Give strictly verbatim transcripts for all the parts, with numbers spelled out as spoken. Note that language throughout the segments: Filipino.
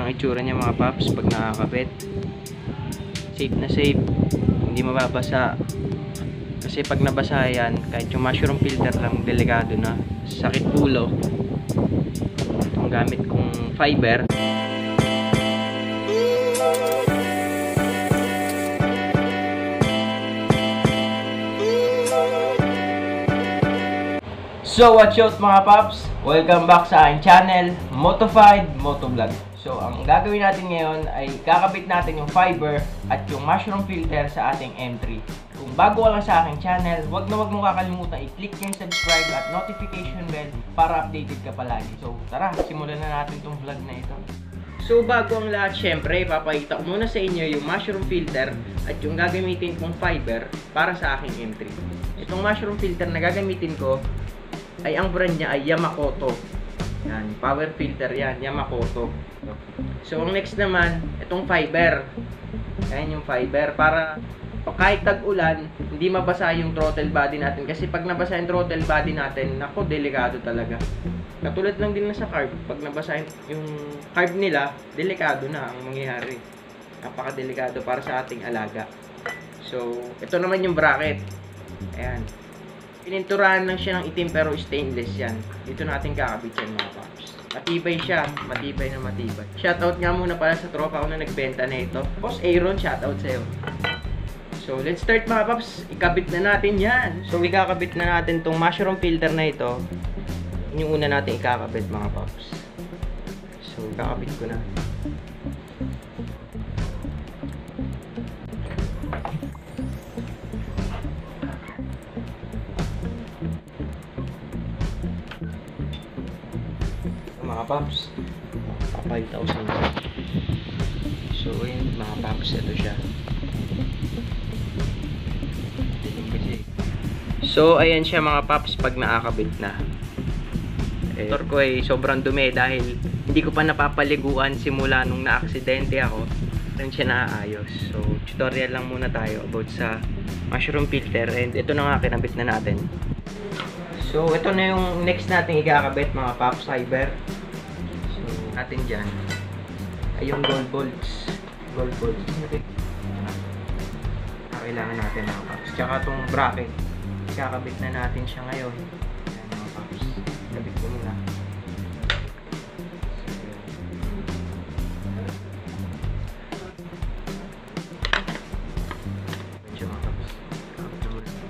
ang itsura niya mga paps pag nakakabit. Safe na safe, hindi mababasa. Kasi pag nabasa yan, kahit yung mushroom filter lang, delikado na. Sakit ulo. Itong gamit kong fiber. So what's up mga paps? Welcome back sa aking channel, Motofied Motovlog. So ang gagawin natin ngayon ay kakabit natin yung fiber at yung mushroom filter sa ating M three. Kung bago ka lang sa aking channel, wag na wag mo kakalimutan i-click yung subscribe at notification bell para updated ka palagi. So tara, simulan na natin tong vlog na ito. So bago ang lahat, syempre ipapakita ko muna sa inyo yung mushroom filter at yung gagamitin kong fiber para sa aking M three. Itong mushroom filter na gagamitin ko ay ang brand niya ay Yamakoto. Yan, power filter yan, Yamakoto. So ang next naman, itong fiber. Ayan yung fiber para kahit tag-ulan, hindi mabasa yung throttle body natin. Kasi pag nabasa yung throttle body natin, nako, delikado talaga. Katulad lang din na sa carb. Pag nabasa yung carb nila, delikado na ang mangyayari. Napaka-delikado para sa ating alaga. So, ito naman yung bracket. Ayan. Pininturahan lang siya ng itim pero stainless yan. Dito natin kakabit yan mga paps. Matibay siya. Matibay na matibay. Shoutout nga muna pala sa tropa ko na nagbenta na ito. Boss Aaron, shoutout sa'yo. So, let's start mga paps. Ikabit na natin yan. So, ikakabit na natin tong mushroom filter na ito. Yun yung una natin ikakabit mga paps. So, ikakabit ko na. Mga paps, five thousand. So yun mga paps, ito siya. So ayan siya mga paps pag nakakabit na. Motor ko ay sobrang dumi dahil hindi ko pa napapaliguan simula nung na-aksidente ako. Rin siya naayos. So tutorial lang muna tayo about sa mushroom filter, and ito na nga kinabit na natin. So ito na yung next nating ikakabit mga paps, fiber. Natin dyan ay yung gold bolts. Gold bolts na kailangan natin mga paps. Tsaka itong bracket, kakabit na natin siya ngayon. Ayan mga paps, kabit ko muna. Medyo mga paps, kakabit ko muna.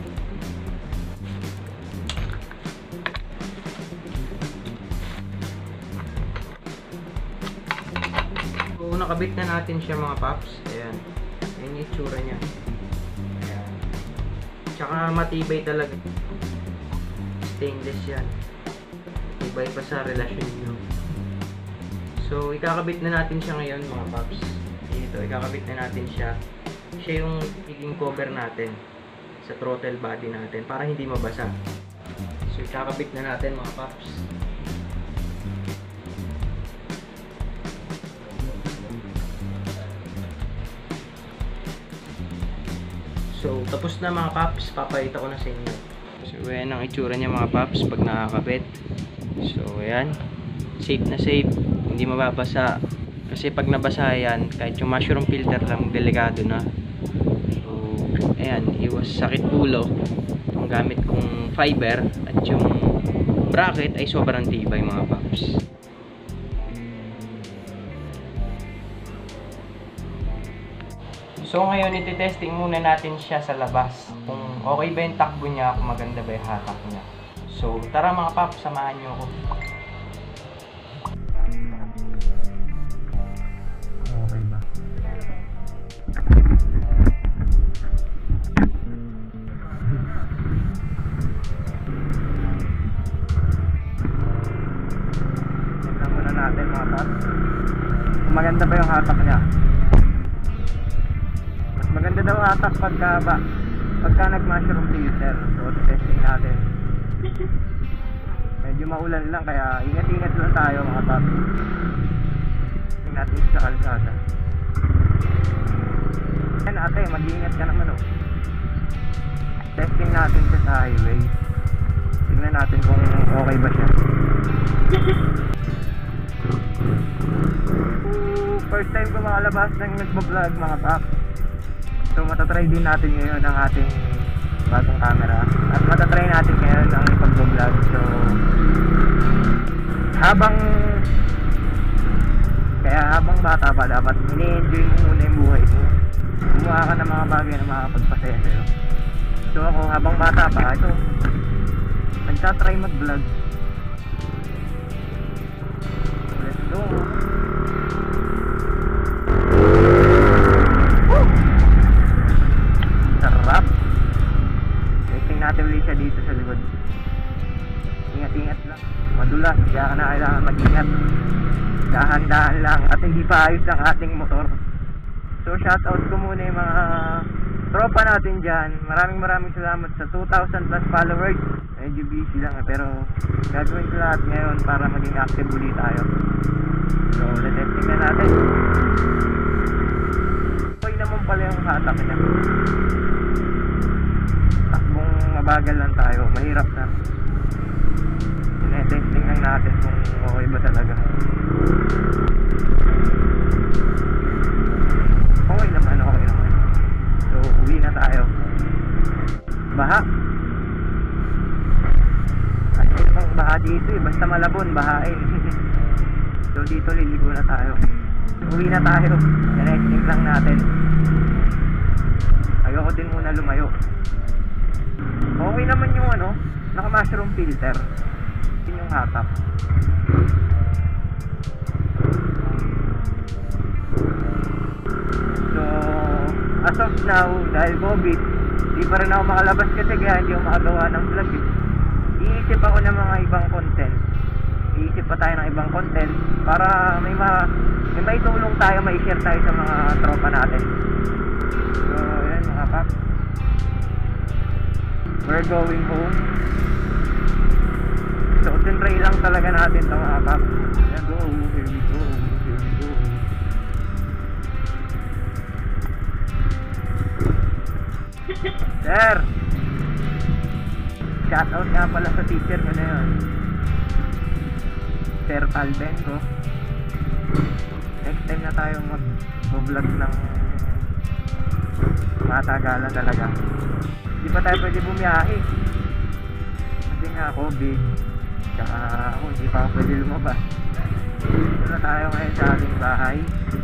So, nakabit na natin siya mga paps. Ayan. Ayan yung itsura niya. Ayan. Tsaka matibay talaga. Stainless yan. Matibay pa sa relasyon nyo. So, ikakabit na natin siya ngayon mga paps. Dito, ikakabit na natin siya. Siya yung iging cover natin sa throttle body natin para hindi mabasa. So, ikakabit na natin mga paps. So, tapos na mga paps, papakita ko na sa inyo. So, ayan ang itsura niya mga paps pag nakakabit. So, ayan. Safe na safe, hindi mababasa. Kasi pag nabasa yan, kahit yung mushroom filter lang, delikado na. So, ayan, iwas sakit ulo. Ang gamit kong fiber at yung bracket ay sobrang tibay mga paps. So ngayon iti-testing muna natin siya sa labas. Kung okay ba yung takbo niya, kung maganda ba yung hatak niya. So tara mga paps, samahan niyo ako. Okay ba? Tignan muna natin mga paps. Kung maganda ba yung hatak niya. Maganda daw atak pagka ba pagka nag-mushroom filter. So testing natin. Medyo maulan lang kaya ingat-ingat lang tayo mga paps. Tingnan natin sa kalsada. Yan ate, mag-iingat ka naman oh. Testing natin siya sa highway. Tingnan natin kung okay ba siya. first time ko makalabas ng nagbablog mga paps. So matatry din natin ngayon ang ating bagong camera. At matatry natin ngayon ang pag-vlog. So habang kaya habang bata pa dapat ini-enjoy mo muna yung buhay mo. Gumawa ka ng mga bagay na makakapagpasaya sa'yo. So ako habang bata pa, ito nagtatry mag-vlog. Let's go. Woo! Sarap. Testing natin ulit siya dito sa likod. Ingat-ingat lang. Madulas, kaya ka na kailangan mag-ingat. Dahan-dahan lang at hindi pa ayos ang ating motor. So shoutout ko muna yung mga tropa natin dyan. Maraming maraming salamat sa two thousand plus followers. Medyo busy lang eh, pero gagawin ko lahat ngayon para maging active ulit tayo. So letesting na natin. Okay naman pala yung hatak niya. Takbong mabagal lang tayo, mahirap na. Tinetesting lang natin kung okay ba talaga. Okay naman, okay naman. So uwi na tayo. Baha. Ay, ibang baha dito eh, basta malabon, bahain. So dito liligo na tayo. Uwi na tayo. Tinetesting lang natin. Ayoko din muna lumayo. Okay naman yung ano, naka mushroom filter. Yun yung hatap. So as of now, dahil COVID, di pa rin ako makalabas kasi kaya hindi ako makagawa ng vlog eh. Iisip ako ng mga ibang content. Iisip pa tayo ng ibang content para may ma may maitulong tayo, may share tayo sa mga tropa natin. So yan mga paps, we're going home. So tinry lang talaga natin ito mga paps. Here we go, here we go, here we go. Sir, shoutout nga pala sa teacher ko na yun, Sir Albenco. Next time na tayo mag-vlog ng matagalan talaga. Hindi pa tayo pwede bumiyahe kasi nga COVID, tsaka ako hindi pa ako pwede lumabas. Dito na tayo ngayon sa ating bahay.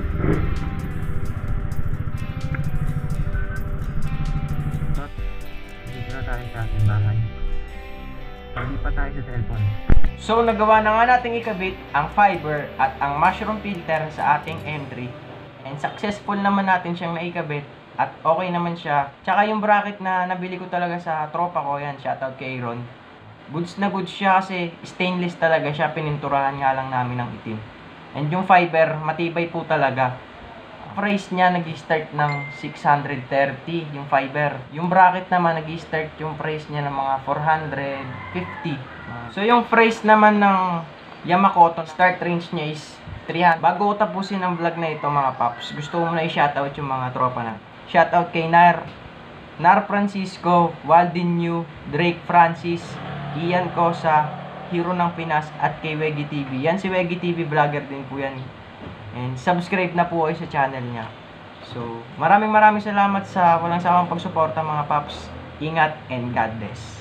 Dito na tayo sa ating bahay. Hindi pa tayo sa cellphone. So nagawa na nga nating ikabit ang fiber at ang mushroom filter sa ating M three. And successful naman natin siyang naikabit at okay naman siya. Tsaka yung bracket na nabili ko talaga sa tropa ko, yan, shoutout kay Aaron. Goods na goods siya kasi stainless talaga siya, pininturahan nga lang namin ng itim. And yung fiber, matibay po talaga. Price niya nag-start ng six hundred thirty yung fiber. Yung bracket naman nag-start yung price niya ng mga four hundred fifty. So yung price naman ng Yamakoto, start range niya is three hundred. Bago ko tapusin ang vlog na ito mga paps, gusto ko muna i-shoutout yung mga tropa na. Shoutout kay Nar, Nar Francisco, Walden New, Drake Francis, Ian Cosa, Hero ng Pinas, at kay Weggy T V. Yan si Weggy T V, vlogger din po yan. And subscribe na po kayo sa channel niya. So maraming maraming salamat sa walang sawang pagsuporta mga paps. Ingat and God bless.